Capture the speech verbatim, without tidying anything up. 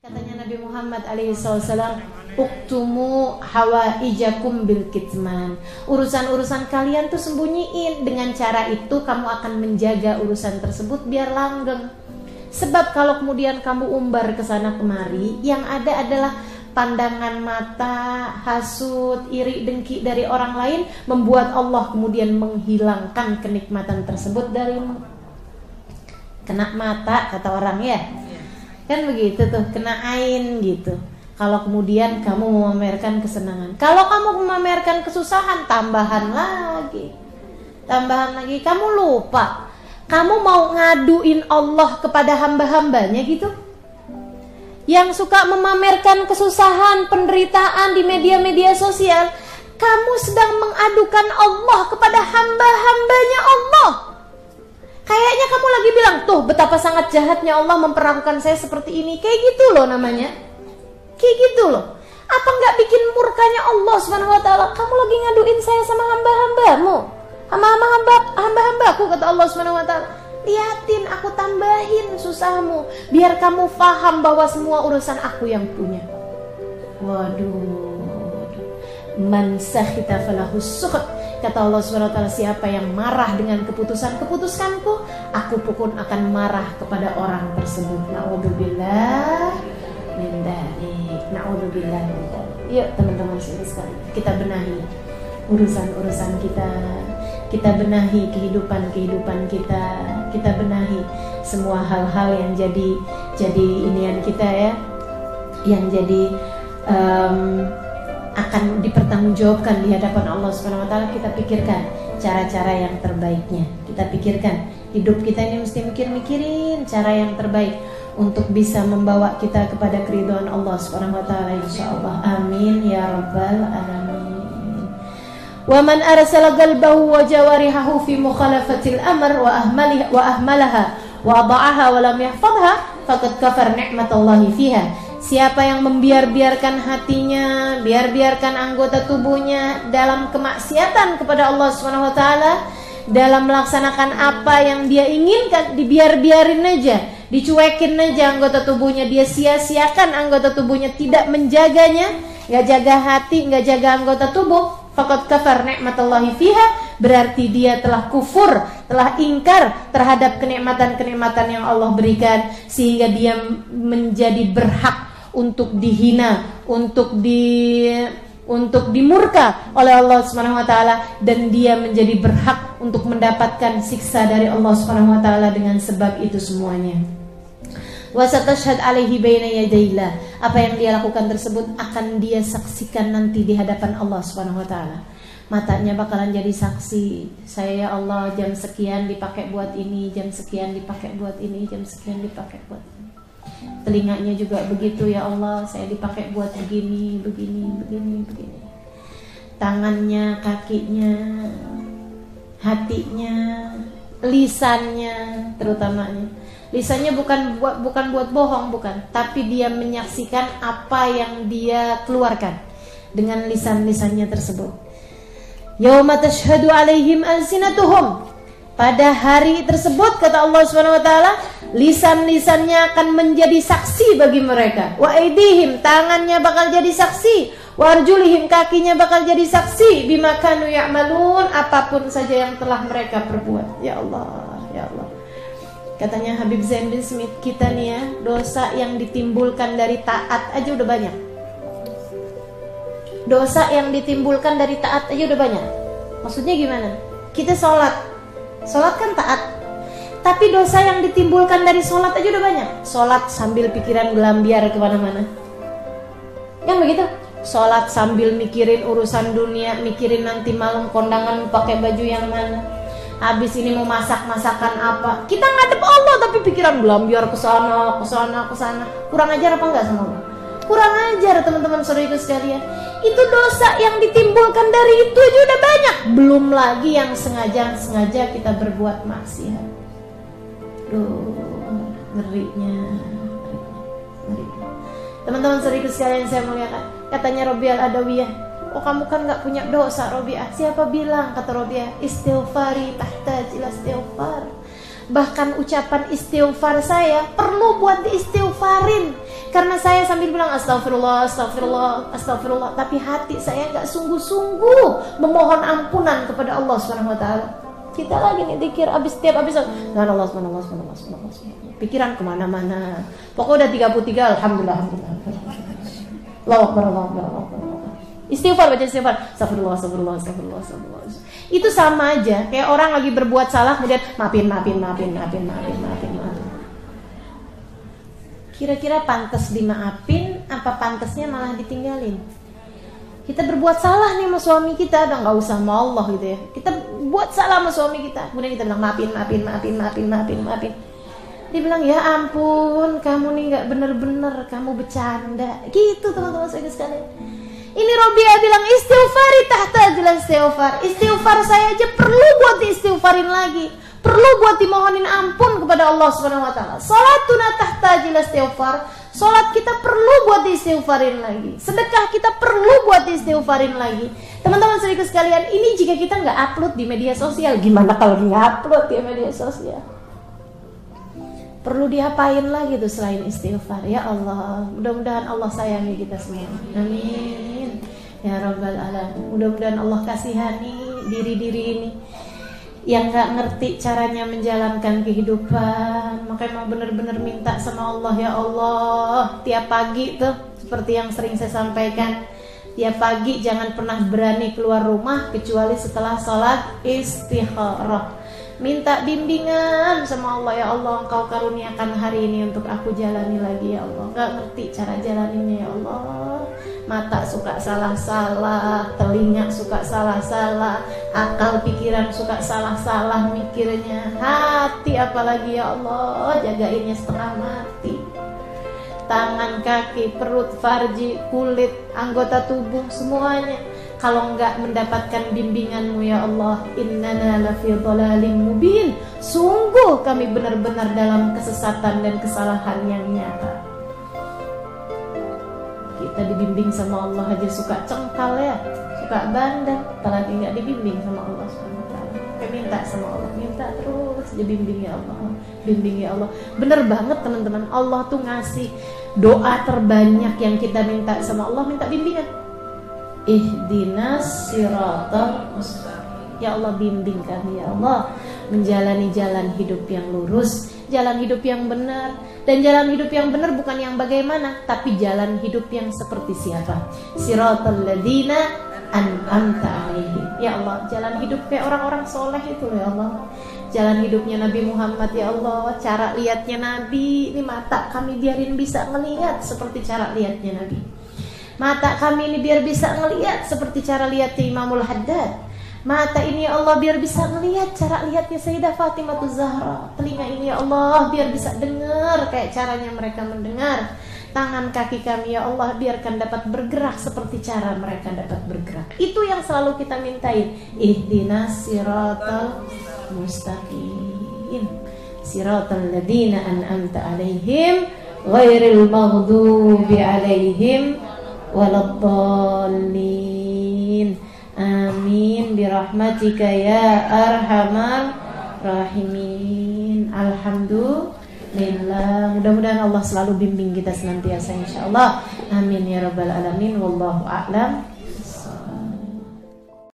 Katanya Nabi Muhammad alaihi wasallam, uktumu hawaijakum bil kitman. Urusan-urusan kalian tuh sembunyiin. Dengan cara itu kamu akan menjaga urusan tersebut biar langgeng. Sebab kalau kemudian kamu umbar ke sana kemari, yang ada adalah pandangan mata, hasud, iri, dengki dari orang lain, membuat Allah kemudian menghilangkan kenikmatan tersebut darimu. Kena mata kata orang ya, kan begitu tuh, kena ain gitu. Kalau kemudian kamu memamerkan kesenangan, kalau kamu memamerkan kesusahan, tambahan lagi, tambahan lagi. Kamu lupa, kamu mau ngaduin Allah kepada hamba-hambanya gitu, yang suka memamerkan kesusahan, penderitaan di media-media sosial. Kamu sedang mengadukan Allah kepada hamba-hambanya Allah. Kayaknya kamu lagi bilang, tuh betapa sangat jahatnya Allah memperlakukan saya seperti ini. Kayak gitu loh namanya. Kayak gitu loh. Apa nggak bikin murkanya Allah subhanahu wa ta'ala? Kamu lagi ngaduin saya sama hamba-hambamu, hamba-hamba hamba, hamba-hambaku, kata Allah subhanahu wa ta'ala. Liatin, aku tambahin susahmu, biar kamu paham bahwa semua urusan aku yang punya. Waduh. Man sakhita falahu sukhut. Kata Allah subhanahu wa ta'ala, siapa yang marah dengan keputusan-keputusanku, aku pun akan marah kepada orang tersebut. Na'udzubillah min dzalik. Na'udzubillah min dzalik. Yuk teman-teman sekali, kita benahi urusan-urusan kita. Kita benahi kehidupan-kehidupan kita. Kita benahi semua hal-hal yang jadi jadi inian kita ya, yang jadi um, akan dipertanggungjawabkan di hadapan Allah subhanahu wa ta'ala. Kita pikirkan cara-cara yang terbaiknya. Kita pikirkan, hidup kita ini mesti mikir-mikirin cara yang terbaik untuk bisa membawa kita kepada keridhaan Allah subhanahu wa ta'ala, insyaallah. Amin ya rabbal alamin. Wa man arsala qalbahu wa jawarihahu fi mukhalafatil amr wa ahmaliha wa ahmalaha wa adha'aha wa lam yahfadha faqad kafar ni'matallahi fiha. Siapa yang membiar-biarkan hatinya, biar-biarkan anggota tubuhnya dalam kemaksiatan kepada Allah subhanahu wa ta'ala, dalam melaksanakan apa yang dia inginkan, dibiar-biarin aja, dicuekin aja anggota tubuhnya, dia sia-siakan anggota tubuhnya, tidak menjaganya, gak jaga hati, gak jaga anggota tubuh, faqad kafar ni'matallahi fiha, berarti dia telah kufur, telah ingkar terhadap kenikmatan-kenikmatan yang Allah berikan, sehingga dia menjadi berhak untuk dihina, untuk di untuk dimurka oleh Allah Subhanahu wa taala, dan dia menjadi berhak untuk mendapatkan siksa dari Allah Subhanahu wa taala dengan sebab itu semuanya. Wa satashhad alaihi baina yadayillah. Apa yang dia lakukan tersebut akan dia saksikan nanti di hadapan Allah Subhanahu wa taala. Matanya bakalan jadi saksi. Saya ya Allah jam sekian dipakai buat ini, jam sekian dipakai buat ini, jam sekian dipakai buat ini. Telinganya juga begitu, ya Allah, saya dipakai buat begini, begini, begini, begini. Tangannya, kakinya, hatinya, lisannya, terutamanya. Lisannya bukan buat bukan buat bohong, bukan, tapi dia menyaksikan apa yang dia keluarkan dengan lisan-lisannya tersebut. Yauma tashhadu alaihim alsinatuhum. Pada hari tersebut, kata Allah subhanahu wa taala, lisan-lisannya akan menjadi saksi bagi mereka. Wa aidihim, tangannya bakal jadi saksi. Wa arjulihim, kakinya bakal jadi saksi. Bima kanu ya'malun, apapun saja yang telah mereka perbuat. Ya Allah, ya Allah. Katanya Habib Zain bin Smith, kita nih ya, dosa yang ditimbulkan dari taat aja udah banyak. Dosa yang ditimbulkan dari taat aja udah banyak. Maksudnya gimana? Kita sholat, sholat kan taat, tapi dosa yang ditimbulkan dari sholat aja udah banyak. Sholat sambil pikiran gelambiar kemana-mana, kan begitu? Sholat sambil mikirin urusan dunia, mikirin nanti malam kondangan pakai baju yang mana, habis ini mau masak masakan apa. Kita ngadep Allah tapi pikiran gelambiar ke sana, ke sana, ke sana. Kurang ajar apa enggak sama Allah? Kurang ajar teman-teman saudaraku sekalian. Itu dosa yang ditimbulkan dari itu aja udah banyak. Belum lagi yang sengaja-sengaja kita berbuat maksiat. Duh, ngerinya, ngerinya. Teman-teman saudaraku sekalian saya muliakan. Katanya Robiah Adawiyah, oh kamu kan gak punya dosa Robiah. Siapa bilang? Kata Robiah, istighfari tahtaj ila istighfar. Bahkan ucapan istighfar saya perlu buat diistighfarin. Karena saya sambil bilang astagfirullah, astagfirullah, astagfirullah, tapi hati saya nggak sungguh-sungguh memohon ampunan kepada Allah Subhanahu Wa Taala. Kita lagi nih dikir abis tiap abis subhanallah, subhanallah, subhanallah, subhanallah, subhanallah. Pikiran kemana-mana. Pokoknya udah tiga puluh tiga, alhamdulillah, alhamdulillah. Allahu Akbar, Allahu Akbar, Allahu Akbar. Istighfar, baca istighfar. Astagfirullah, astagfirullah, astagfirullah, astagfirullah. Itu sama aja kayak orang lagi berbuat salah kemudian maafin, maafin, maafin, maafin, maafin, maafin, maafin. Kira-kira pantas dimaafin apa pantasnya malah ditinggalin? Kita berbuat salah nih sama suami kita, udah nggak usah sama Allah gitu ya. Kita buat salah sama suami kita, kemudian kita bilang maafin, maafin, maafin, maafin, maafin, maafin. Dia bilang ya ampun, kamu nih nggak bener-bener, kamu bercanda. Gitu teman-teman saya sekalian. Ini Robiah bilang istighfari tahta jelas istighfar. Istighfar saya aja perlu buat diistighfarin lagi. Perlu buat dimohonin ampun kepada Allah Subhanahu Wa Taala. Salatuna tahta jelas istighfar. Salat kita perlu buat diistighfarin lagi. Sedekah kita perlu buat diistighfarin lagi. Teman-teman saudara sekalian, ini jika kita nggak upload di media sosial, gimana kalau nggak upload di media sosial? Perlu diapain lagi tuh selain istighfar? Ya Allah, mudah-mudahan Allah sayangi kita semua. Amin. Ya Rabbal Alamin. Mudah-mudahan Allah kasihani diri-diri ini yang gak ngerti caranya menjalankan kehidupan. Makanya mau benar-benar minta sama Allah, ya Allah, tiap pagi tuh seperti yang sering saya sampaikan, tiap pagi jangan pernah berani keluar rumah kecuali setelah sholat istikharah. Minta bimbingan sama Allah, ya Allah, Engkau karuniakan hari ini untuk aku jalani lagi, ya Allah. Gak ngerti cara jalaninya, ya Allah. Mata suka salah-salah, telinga suka salah-salah, akal pikiran suka salah-salah mikirnya, hati apalagi, ya Allah, jagainnya setengah mati. Tangan, kaki, perut, farji, kulit, anggota tubuh, semuanya kalau enggak mendapatkan bimbingan-Mu, ya Allah, innana lafi dhalalim mubin, sungguh kami benar-benar dalam kesesatan dan kesalahan yang nyata. Kita dibimbing sama Allah aja suka cengkal ya, suka bandel, apalagi enggak dibimbing sama Allah subhanahu wa taala. Kita minta sama Allah, minta terus dibimbing, ya Allah, bimbing, ya Allah. Bener banget teman-teman, Allah tuh ngasih doa terbanyak yang kita minta sama Allah, minta bimbingan. Ihdinas siratal mustaqim. Ya Allah, bimbing kami, ya Allah, menjalani jalan hidup yang lurus, jalan hidup yang benar. Dan jalan hidup yang benar bukan yang bagaimana, tapi jalan hidup yang seperti siapa? Siratal ladzina an'amta alaihim. Ya Allah, jalan hidup kayak orang-orang soleh itu, ya Allah. Jalan hidupnya Nabi Muhammad, ya Allah. Cara lihatnya Nabi, ini mata kami biarin bisa ngelihat seperti cara lihatnya Nabi. Mata kami ini biar bisa ngelihat seperti cara lihatnya Imamul Haddad. Mata ini, ya Allah, biar bisa ngelihat cara lihatnya Sayyidah Fatimah Zahra. Telinga ini, ya Allah, biar bisa dengar kayak caranya mereka mendengar. Tangan kaki kami, ya Allah, biarkan dapat bergerak seperti cara mereka dapat bergerak. Itu yang selalu kita mintain. Ihdinas siratal mustaqim, siratal ladzina an'amta alaihim ghairil maghdubi alaihim waladdallin. Amin birahmatika ya arhamar rahimin. Alhamdulillah. Mudah-mudahan Allah selalu bimbing kita senantiasa, insyaallah. Amin ya rabbal alamin. Wallahu a'lam.